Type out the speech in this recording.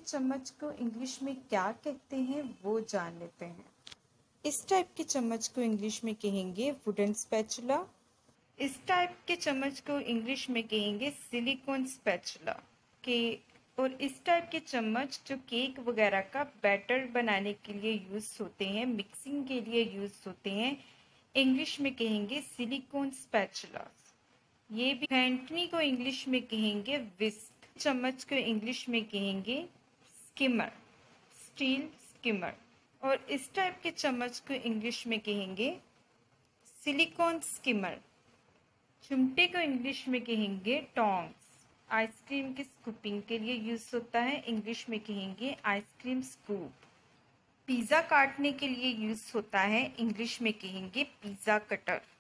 चम्मच को इंग्लिश में क्या कहते हैं वो जान लेते हैं। इस टाइप के चम्मच को इंग्लिश में कहेंगे वुडन स्पैचुला। इस टाइप के चम्मच को इंग्लिश में कहेंगे सिलिकॉन स्पैचुला के। और इस टाइप के चम्मच जो केक वगैरह का बैटर बनाने के लिए यूज़ होते हैं, मिक्सिंग के लिए यूज़ होते हैं, इंग्लिश में कहेंगे सिलिकॉन स्पैचुला। ये भी फेंटनी को इंग्लिश में कहेंगे विस्क। चम्मच को इंग्लिश में कहेंगे स्किमर, स्टील स्किमर। और इस टाइप के चम्मच को इंग्लिश में कहेंगे सिलिकॉन स्किमर। चिमटे को इंग्लिश में कहेंगे टोंग्स। आइसक्रीम के स्कूपिंग के लिए यूज़ होता है, इंग्लिश में कहेंगे आइसक्रीम स्कूप। पिज़्ज़ा काटने के लिए यूज़ होता है, इंग्लिश में कहेंगे पिज़्ज़ा कटर।